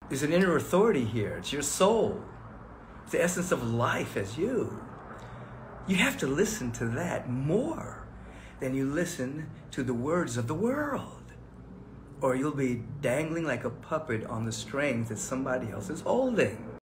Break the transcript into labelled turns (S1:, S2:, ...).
S1: There's an inner authority here. It's your soul. It's the essence of life as you. You have to listen to that more than you listen to the words of the world. Or you'll be dangling like a puppet on the strings that somebody else is holding.